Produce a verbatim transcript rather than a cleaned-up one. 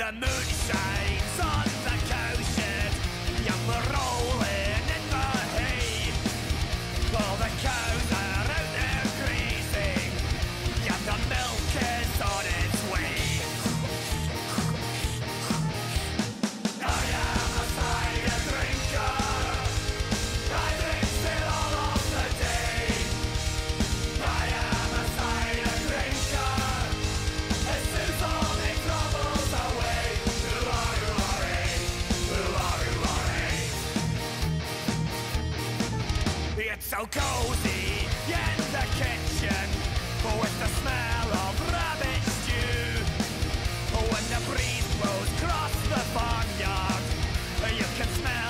The moon shines on the cowshed, and we're rolling in the hay. All the cows are out there grazing, yeah, the milk is on its way. I am a cider drinker, I drink still all of the day. I am a cider drinker, it soothes all my troubles away. It's so cozy in the kitchen, with the smell of rabbit stew. When the breeze blows across the barnyard, you can smell